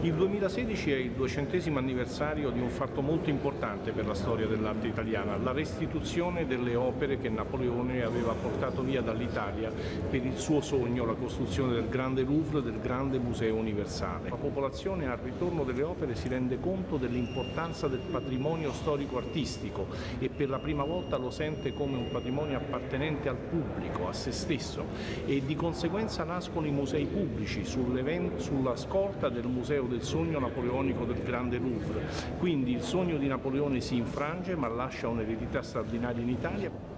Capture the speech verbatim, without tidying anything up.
Il duemilasedici è il duecentesimo anniversario di un fatto molto importante per la storia dell'arte italiana, la restituzione delle opere che Napoleone aveva portato via dall'Italia per il suo sogno, la costruzione del grande Louvre, del grande museo universale. La popolazione al ritorno delle opere si rende conto dell'importanza del patrimonio storico-artistico e per la prima volta lo sente come un patrimonio appartenente al pubblico, a se stesso, e di conseguenza nascono i musei pubblici sulla scorta del Museo del Sogno Napoleonico del Grande Louvre. Quindi il sogno di Napoleone si infrange ma lascia un'eredità straordinaria in Italia.